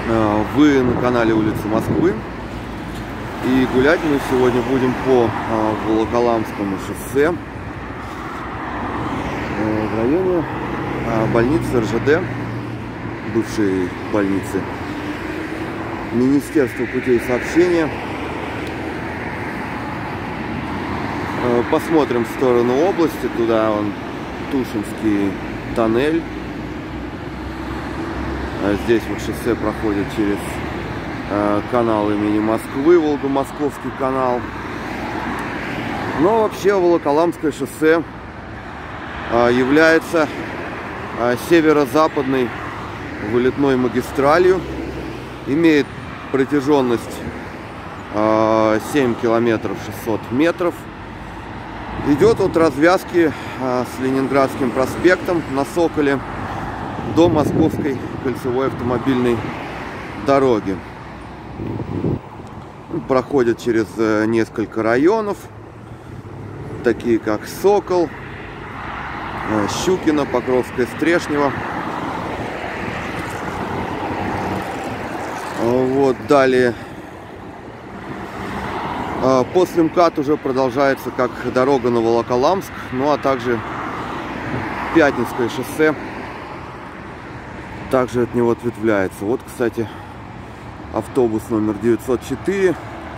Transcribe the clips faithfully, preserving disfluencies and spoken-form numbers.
Вы на канале Улицы Москвы. И гулять мы сегодня будем по Волоколамскому шоссе в районе больницы эр жэ дэ, бывшей больницы Министерства путей сообщения. Посмотрим в сторону области, туда он Тушинский тоннель. Здесь вот шоссе проходит через э, канал имени Москвы, Волго-Московский канал. Но вообще Волоколамское шоссе э, является э, северо-западной вылетной магистралью. Имеет протяженность э, семь километров шестьсот метров. Идет от развязки э, с Ленинградским проспектом на Соколе до Московской кольцевой автомобильной дороги. Проходит через несколько районов, такие как Сокол, Щукино, Покровское, Стрешнево. Вот, далее после МКАД уже продолжается как дорога на Волоколамск, ну а также Пятницкое шоссе также от него ответвляется. Вот, кстати, автобус номер девятьсот четыре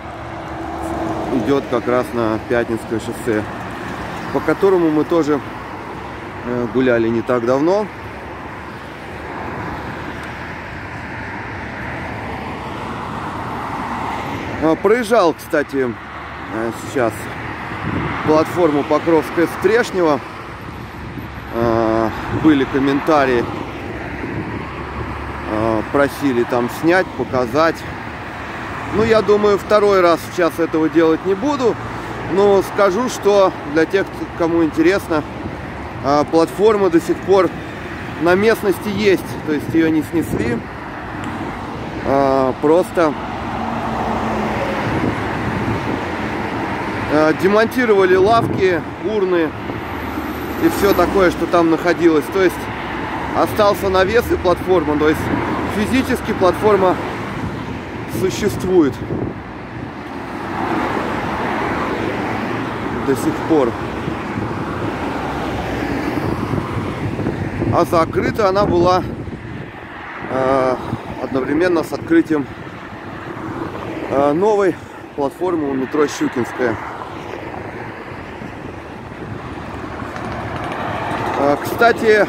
идет как раз на Пятницкое шоссе, по которому мы тоже гуляли не так давно. Проезжал, кстати, сейчас платформу Покровское-Стрешнево. Были комментарии, просили там снять, показать. Ну, я думаю, второй раз сейчас этого делать не буду. Но скажу, что для тех, кому интересно, платформа до сих пор на местности есть. То есть ее не снесли. Просто демонтировали лавки, урны и все такое, что там находилось. То есть остался навес и платформа. То есть физически платформа существует до сих пор. А закрыта она была э, одновременно с открытием э, новой платформы у метро Щукинская. Э, кстати,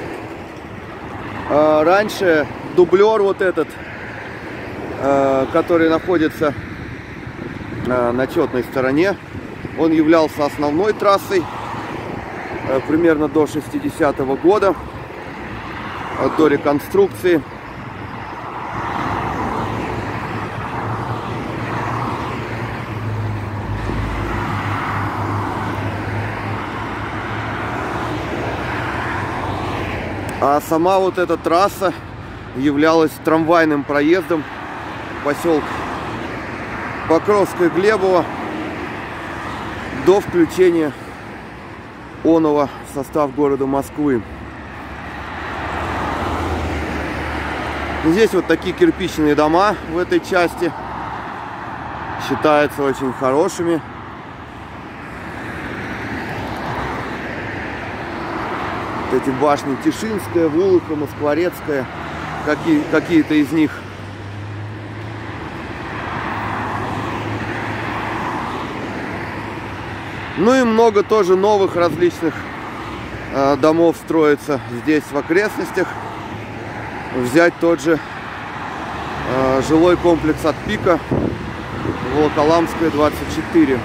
э, раньше дублер вот этот, э, который находится э, на четной стороне, он являлся основной трассой э, примерно до шестидесятого года, э, до реконструкции. А сама вот эта трасса являлась трамвайным проездом поселка Покровское-Глебово до включения оного в состав города Москвы. Здесь вот такие кирпичные дома в этой части считаются очень хорошими. Вот эти башни Тишинская, Вулыха, Москворецкая, какие, какие-то из них. Ну и много тоже новых различных э, домов строится здесь в окрестностях. Взять тот же э, жилой комплекс от Пика, Волоколамская, двадцать четыре.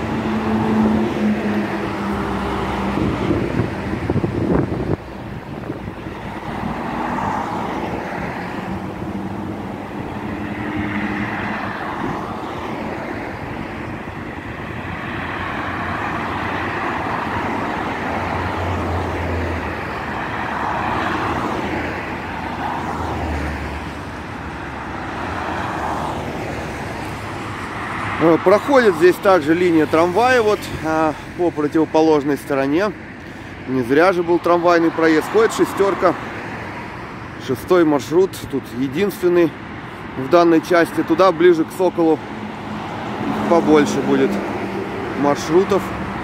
Проходит здесь также линия трамвая вот а, по противоположной стороне. Не зря же был трамвайный проезд. Ходит шестерка. Шестой маршрут. Тут единственный в данной части. Туда ближе к Соколу побольше будет маршрутов.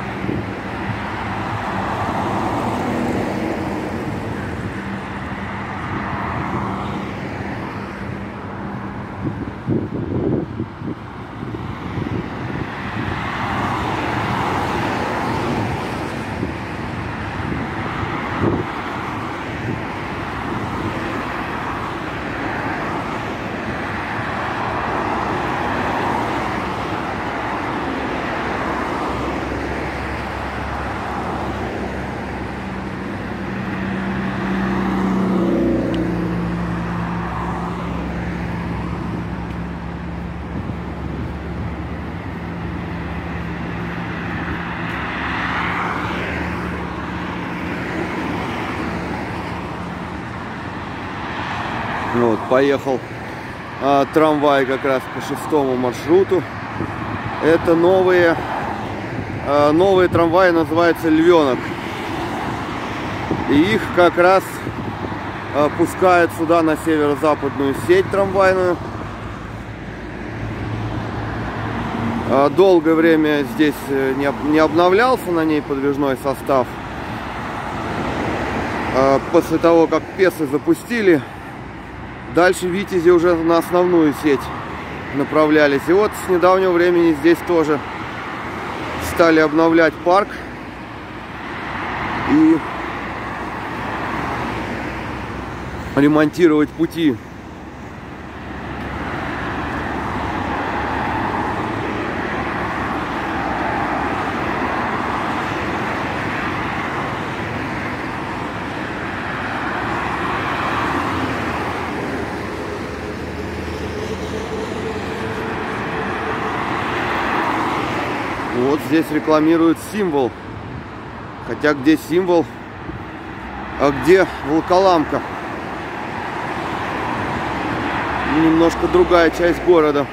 Вот, поехал а, трамвай как раз по шестому маршруту. Это новые, а, новые трамваи, называются «Львенок». И их как раз а, пускают сюда, на северо-западную сеть трамвайную. А, долгое время здесь не, не обновлялся на ней подвижной состав. А, после того, как Песы запустили, дальше Витязи уже на основную сеть направлялись. И вот с недавнего времени здесь тоже стали обновлять парк и ремонтировать пути. Вот здесь рекламируют символ. Хотя где символ, а где Волоколамка? Немножко другая часть города.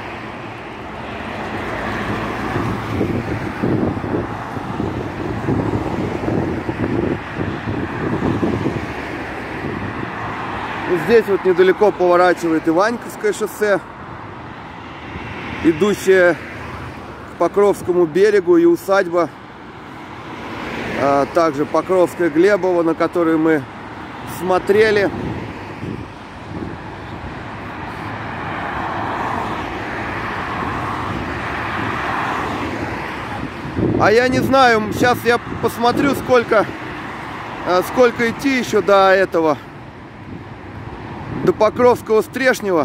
Здесь вот недалеко поворачивает Иваньковское шоссе, идущее к Покровскому берегу, и усадьба, а также Покровская Глебово, на которую мы смотрели. А я не знаю, сейчас я посмотрю, сколько, сколько идти еще до этого, до Покровского Стрешнева.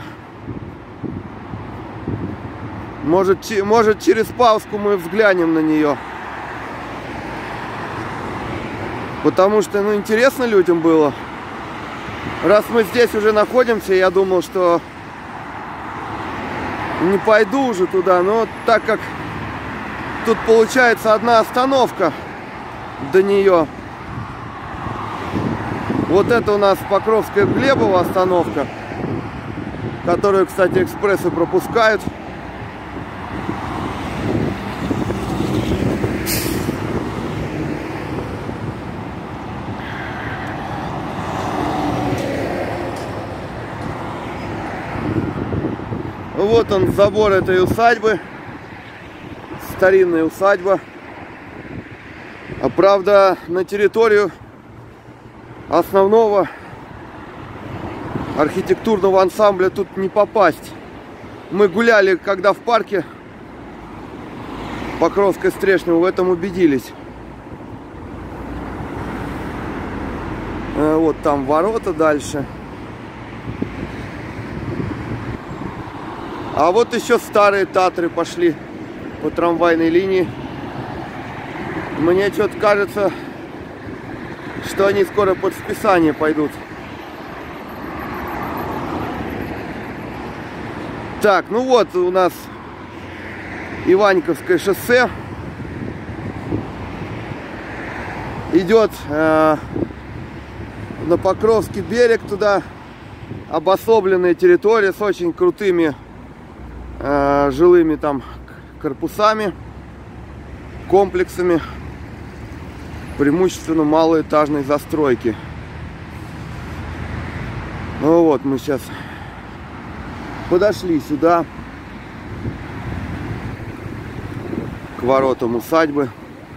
Может, может, через Павску мы взглянем на нее. Потому что, ну, интересно людям было. Раз мы здесь уже находимся, я думал, что не пойду уже туда. Но так как тут получается одна остановка до нее. Вот это у нас Покровская Глебово остановка, которую, кстати, экспрессы пропускают. Вот он, забор этой усадьбы. Старинная усадьба. А правда, на территорию основного архитектурного ансамбля тут не попасть. Мы гуляли, когда в парке Покровской Стрешнева, в этом убедились. Вот там ворота дальше. А вот еще старые Татры пошли по трамвайной линии. Мне что-то кажется, что они скоро под списание пойдут. Так, ну вот у нас Иваньковское шоссе. Идет э, на Покровский берег, туда обособленная территория с очень крутыми э, жилыми там корпусами, комплексами, преимущественно малоэтажной застройки. Ну вот, мы сейчас Подошли сюда, к воротам усадьбы.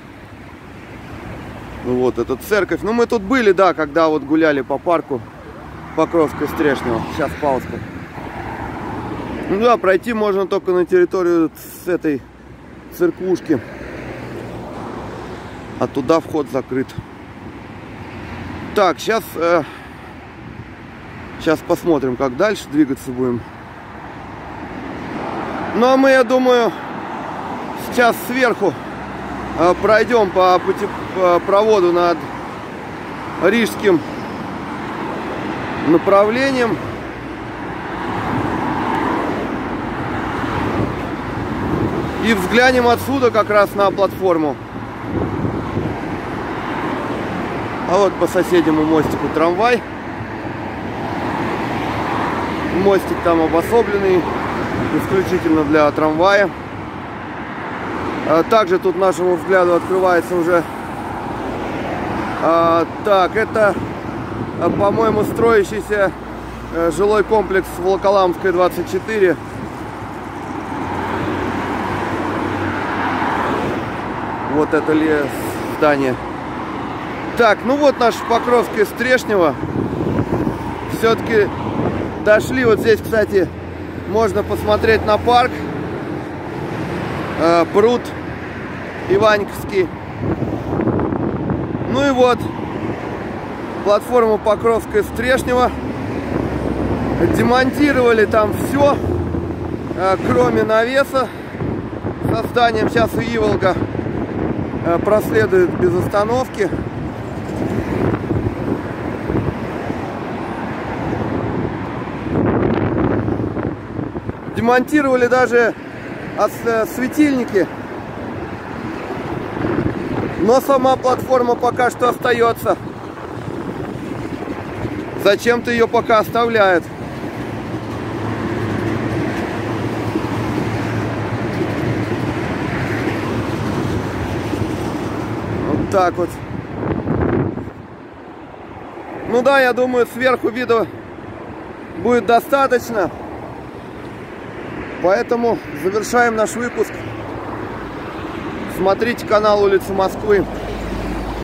Вот эта церковь. Ну, мы тут были, да, когда вот гуляли по парку Покровско-Стрешнева. Сейчас паузка. Ну да, пройти можно только на территорию с этой церквушки. А туда вход закрыт. Так, сейчас, э, сейчас посмотрим, как дальше двигаться будем. Ну, а мы, я думаю, сейчас сверху э, пройдем по путепроводу над Рижским направлением. И взглянем отсюда как раз на платформу. А вот по соседнему мостику трамвай. Мостик там обособленный исключительно для трамвая. Также тут нашему взгляду открывается уже а, так, это, по-моему, строящийся жилой комплекс Волоколамская двадцать четыре. Вот это ли здание. Так, ну вот наш Покровское Стрешнево. Все-таки дошли. Вот здесь, кстати, можно посмотреть на парк. Э, пруд Иваньковский. Ну и вот платформа Покровское Стрешнево. Демонтировали там все, э, кроме навеса. Со зданием сейчас и Иволга э, проследует без остановки. Демонтировали даже светильники, но сама платформа пока что остается. Зачем-то ее пока оставляют. Вот так вот. Ну да, я думаю, сверху вида будет достаточно. Поэтому завершаем наш выпуск. Смотрите канал Улица Москвы.